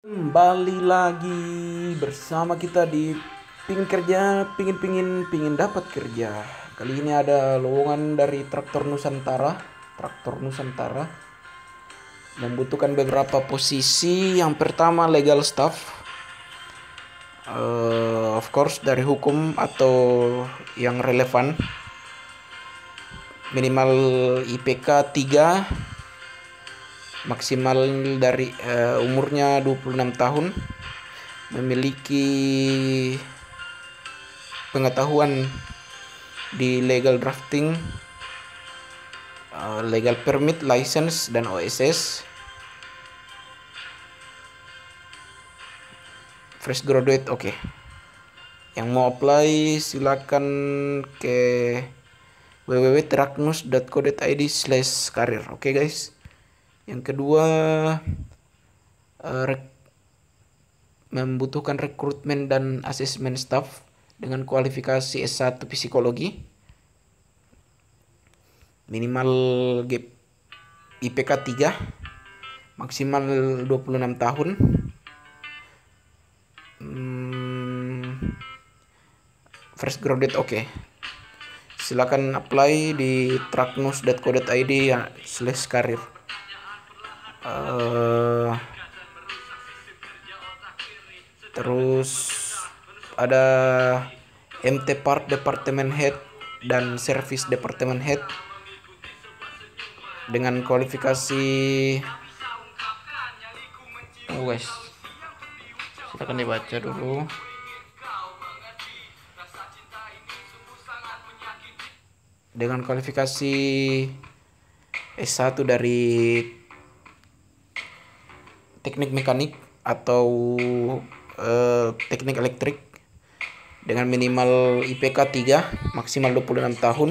Kembali lagi bersama kita di pingin kerja, pingin dapat kerja. Kali ini ada lowongan dari Traktor Nusantara. Traktor Nusantara membutuhkan beberapa posisi. Yang pertama legal staff, of course dari hukum atau yang relevan. Minimal IPK 3, maksimal dari umurnya 26 tahun, memiliki pengetahuan di legal drafting, legal permit, license, dan OSS. Fresh graduate, oke. Yang mau apply silakan ke www.traknus.co.id/karir. Oke guys. Yang kedua, membutuhkan rekrutmen dan asesmen staff dengan kualifikasi S1 psikologi, minimal IPK 3, maksimal 26 tahun. Fresh graduate, oke. Silakan apply di traknus.co.id/karir. Terus ada MT Part Department Head dan Service Department Head dengan kualifikasi guys, silakan dibaca dulu. Dengan kualifikasi S1 dari teknik mekanik atau teknik elektrik dengan minimal IPK 3, maksimal 26 tahun.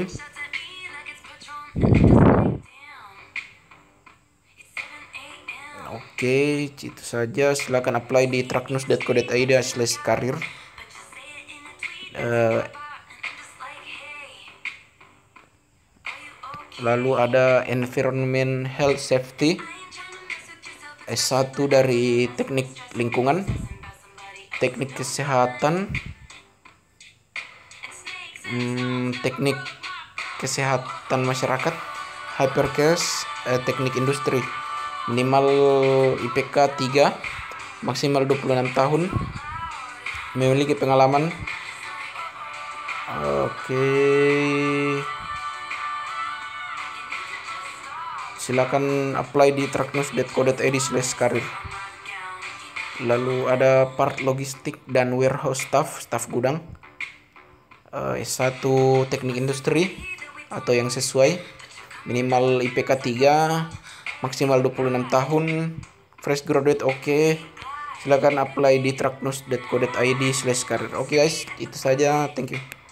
Oke, itu saja. Silakan apply di traknus.co.id/karir. Lalu ada Environment Health Safety, S1 dari teknik lingkungan, teknik kesehatan, teknik kesehatan masyarakat, hypercase, teknik industri, minimal IPK 3, maksimal 26 tahun, memiliki pengalaman. Oke. Silakan apply di traknus.co.id/karir. Lalu ada part logistik dan warehouse staff gudang, S1 teknik industri atau yang sesuai, minimal IPK 3, maksimal 26 tahun, fresh graduate, oke. Silakan apply di traknus.co.id/karir. Oke guys, itu saja, thank you.